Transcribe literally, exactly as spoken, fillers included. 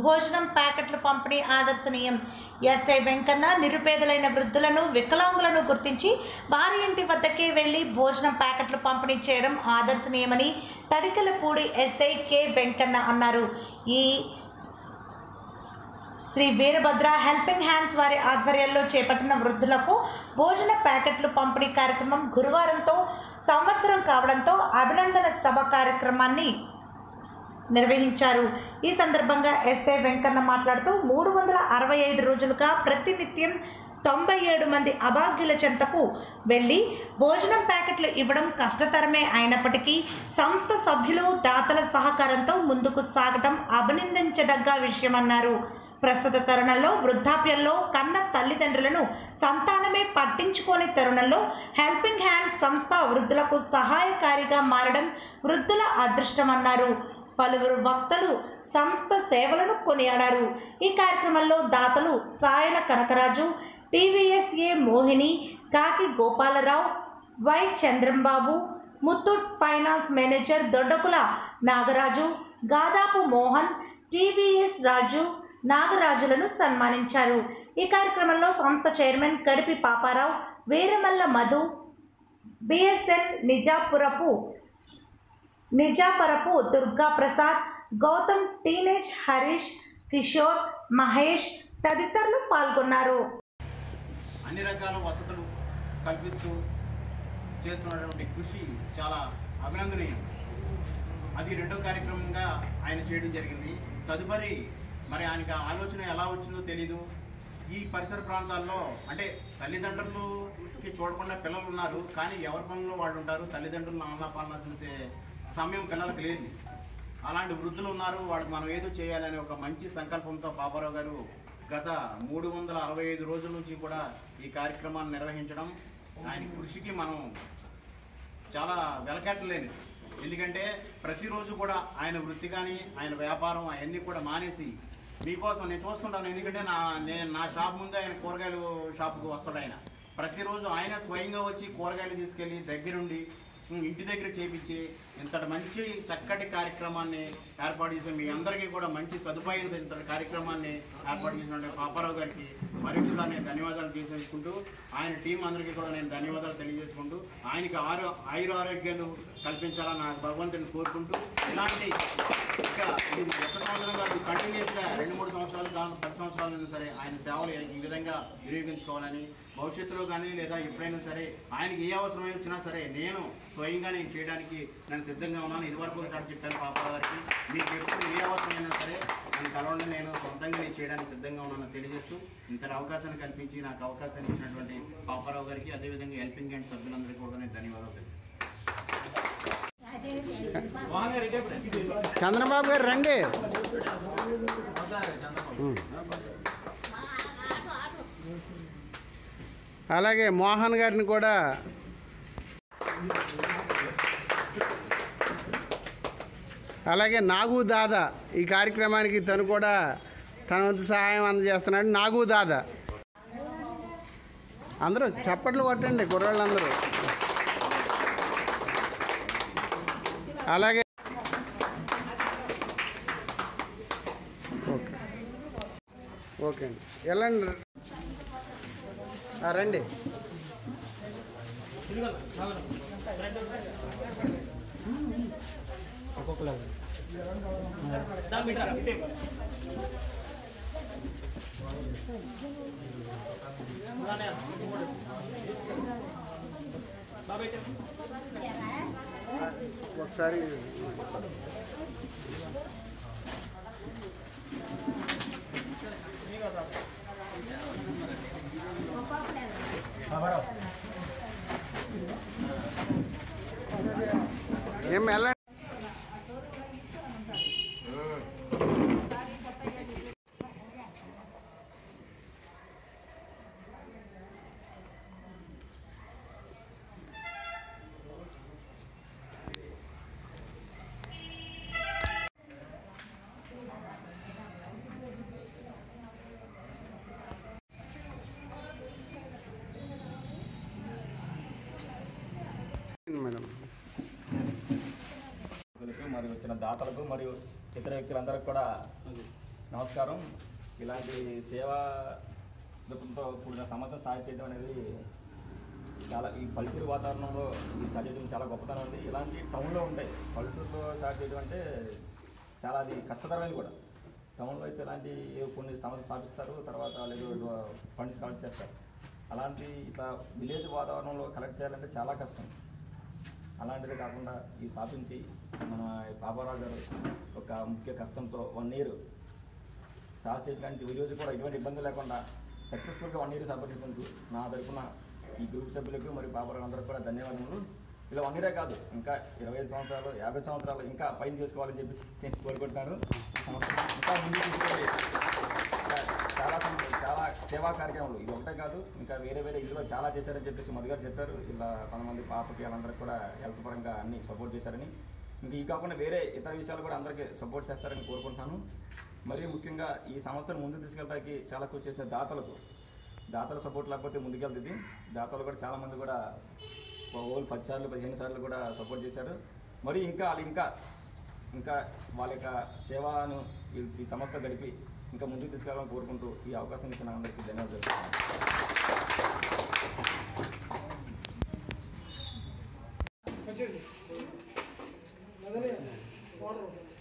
భోజనం ప్యాకెట్ల పంపిణీ ఆదర్శనీయం. ఎస్ఐ వెంకన్న నిరుపేదలైన వృద్ధులను, వికలాంగులను గుర్తించి వారి ఇంటి వద్దకే వెళ్లి భోజనం ప్యాకెట్లు పంపిణీ చేయడం ఆదర్శనీయమని తడికలపూడి ఎస్ఐ కె వెంకన్న అన్నారు. ఈ శ్రీ వీరభద్ర హెల్పింగ్ హ్యాండ్స్ వారి ఆధ్వర్యంలో చేపట్టిన వృద్ధులకు భోజన ప్యాకెట్లు పంపిణీ కార్యక్రమం గురువారంతో సంవత్సరం కావడంతో అభినందన సభ కార్యక్రమాన్ని నిర్వహించారు. ఈ సందర్భంగా ఎస్ఐ వెంకన్న మాట్లాడుతూ మూడు వందల అరవై ఐదు రోజులుగా ప్రతినిత్యం తొంభై ఏడు మంది అభాగ్యుల చెంతకు వెళ్ళి భోజనం ప్యాకెట్లు ఇవ్వడం కష్టతరమే అయినప్పటికీ సంస్థ సభ్యులు, దాతల సహకారంతో ముందుకు సాగడం అభినందించదగ్గ విషయమన్నారు. ప్రస్తుత తరుణంలో వృద్ధాప్యంలో కన్న తల్లిదండ్రులను సంతానమే పట్టించుకోని తరుణంలో హెల్పింగ్ హ్యాండ్స్ సంస్థ వృద్ధులకు సహాయకారిగా మారడం వృద్ధుల అదృష్టమన్నారు. పలువురు వక్తలు సంస్థ సేవలను కొనియాడారు. ఈ కార్యక్రమంలో దాతలు సాయన Kanakaraju, TVSA Mohini, Kaki Gopalarao, Y Chandrambabu, Muthoot finance manager Doddakula Nagaraju, Gadapu Mohan, TVS Raju, నాగరాజులను సన్మానించారు. ఈ కార్యక్రమంలో సంస్థ చైర్మన్ కడిపి పాపారావు, వీరమల్ల మధు, బిఎస్ఎన్ నిజాపురపు నిజాపరపు దుర్గా ప్రసాద్, గౌతమ్, టీనేజ్ హరీష్, కిషోర్, మహేష్ తదితరులు పాల్గొన్నారు. అన్ని రకాల వసతులు కల్పిస్తూ చేస్తున్నటువంటి కృషి చాలా అభినందనీయం. అది రెండో కార్యక్రమంగా ఆయన చేయడం జరిగింది. తదుపరి మరి ఆయనకి ఆలోచన ఎలా వచ్చిందో తెలీదు. ఈ పరిసర ప్రాంతాల్లో అంటే తల్లిదండ్రులకి చూడకుండా పిల్లలు ఉన్నారు, కానీ ఎవరి పనుల్లో వాళ్ళు ఉంటారు. తల్లిదండ్రులను ఆహ్లాపాలన చూసే సమయం పిల్లలకు లేదు. అలాంటి వృద్ధులు ఉన్నారు, వాళ్ళకి మనం ఏదో చేయాలనే ఒక మంచి సంకల్పంతో పాపారావు గారు గత మూడు వందల అరవై ఐదు రోజుల నుంచి కూడా ఈ కార్యక్రమాన్ని నిర్వహించడం ఆయన కృషికి మనం చాలా వెలకట్టలేదు. ఎందుకంటే ప్రతిరోజు కూడా ఆయన వృత్తి కానీ ఆయన వ్యాపారం అవన్నీ కూడా మానేసి మీకోసం నేను చూస్తుంటాను. ఎందుకంటే నా నేను నా షాప్ ముందే ఆయన కూరగాయలు షాపుకు వస్తాడు. ఆయన ప్రతిరోజు ఆయన స్వయంగా వచ్చి కూరగాయలు తీసుకెళ్ళి దగ్గరుండి ఇంటి దగ్గర చేపించి ఇంతటి మంచి చక్కటి కార్యక్రమాన్ని ఏర్పాటు చేసి మీ అందరికీ కూడా మంచి సదుపాయం ఇంతటి కార్యక్రమాన్ని ఏర్పాటు చేసినటువంటి పాపారావు గారికి మరింతగా నేను ధన్యవాదాలు తెలియజేసుకుంటూ ఆయన టీం అందరికీ కూడా నేను ధన్యవాదాలు తెలియజేసుకుంటూ ఆయనకి ఆరో ఆయుర ఆరోగ్యాలు కల్పించాలని నాకు భగవంతుని కోరుకుంటూ ఇలాంటి ఇంకా ఇది ఒక్క సంవత్సరం కాదు, కంటిన్యూస్గా రెండు మూడు సంవత్సరాలు కాదు పది సంవత్సరాలైనా సరే ఆయన సేవలు ఈ విధంగా వినియోగించుకోవాలని, భవిష్యత్తులో కానీ లేదా ఎప్పుడైనా సరే ఆయనకి ఏ అవసరం వచ్చినా సరే నేను స్వయంగా నేను చేయడానికి నేను సిద్ధంగా ఉన్నాను. ఇదివరకు ఒకసారి చెప్పాను పాపారావు గారికి, మీకు ఎప్పుడు ఏ అవసరమైనా సరే నన్ను కలవండి, నేను సొంతంగా నేను చేయడానికి సిద్ధంగా ఉన్నానని తెలియజేస్తూ ఇంతటి అవకాశాన్ని కల్పించి నాకు అవకాశాన్ని ఇచ్చినటువంటి పాపారావు గారికి అదేవిధంగా హెల్పింగ్ హ్యాండ్ సభ్యులందరికీ కూడా నేను ధన్యవాదాలు తెలుసు. చంద్రబాబు గారు రండి. అలాగే మోహన్ గారిని కూడా అలాగే నాగు దాదా ఈ కార్యక్రమానికి తను కూడా తన వంతు సహాయం అందజేస్తున్నాడు. నాగు దాదా అందరూ చప్పట్లు కొట్టండి కుర్రాళ్ళందరూ. అలాగే ఓకే ఓకే అండి వెళ్ళండి రండి. ఒకసారి ఏం ఎలా మేడం మరియు వచ్చిన దాతలకు మరియు ఇతర వ్యక్తులందరికీ కూడా నమస్కారం. ఇలాంటి సేవా దృక్పథంతో కూడిన సంస్థ సాయం చేయడం అనేది చాలా ఈ పల్లెటూరు వాతావరణంలో ఈ సాధ్యం చాలా గొప్పతనం ఉంది. ఇలాంటి టౌన్లో ఉంటాయి, పల్లెటూరులో స్టార్ట్ చేయడం అంటే చాలా అది కష్టతరమైనది కూడా. టౌన్లో అయితే ఇలాంటి కొన్ని సంస్థలు స్థాపిస్తారు, తర్వాత లేదు ఫండ్స్ కలెక్ట్ చేస్తారు. అలాంటి ఇట్లా విలేజ్ వాతావరణంలో కలెక్ట్ చేయాలంటే చాలా కష్టం. అలాంటిది కాకుండా ఈ స్థాపించి మన పాపారావు గారు ఒక ముఖ్య కష్టంతో వన్ ఇయర్ సార్ చేయడానికి ఈ రోజు కూడా ఎటువంటి ఇబ్బంది లేకుండా సక్సెస్ఫుల్గా వన్ ఇయర్ సపోర్ట్ చేసుకుంటూ నా తరఫున ఈ గ్రూప్ సభ్యులకు మరియు పాపారావు అందరికీ కూడా ధన్యవాదములు. ఇలా వన్ ఇయరే కాదు, ఇంకా ఇరవై ఐదు సంవత్సరాలు యాభై సంవత్సరాలు ఇంకా పైన చేసుకోవాలని చెప్పేసి నేను కోరుకుంటున్నాను. ఇంకా ముందుకు తీసుకెళ్ళి చాలా చాలా సేవా కార్యక్రమాలు ఇది ఒకటే కాదు, ఇంకా వేరే వేరే ఇందులో చాలా చేశారని చెప్పేసి మధు గారు చెప్పారు. ఇలా కొంతమంది పాపకి వాళ్ళందరికీ కూడా హెల్త్ పరంగా అన్ని సపోర్ట్ చేశారని, ఇంకా ఈ కాకుండా వేరే ఇతర విషయాలు కూడా అందరికీ సపోర్ట్ చేస్తారని కోరుకుంటున్నాను. మరీ ముఖ్యంగా ఈ సంస్థను ముందుకు తీసుకెళ్ళడానికి చాలా కృషి చేసిన దాతలకు దాతల సపోర్ట్ లేకపోతే ముందుకెళ్తుంది. దాతలు కూడా చాలామంది కూడా ఓళ్ళు పది సార్లు పదిహేను సార్లు కూడా సపోర్ట్ చేశారు. మరి ఇంకా వాళ్ళు ఇంకా ఇంకా వాళ్ళ యొక్క సేవను ఈ సంస్థ గడిపి ఇంకా ముందుకు తీసుకెళ్ళాలని కోరుకుంటూ ఈ అవకాశం ఇచ్చిన అందరికీ ధన్యవాదాలు.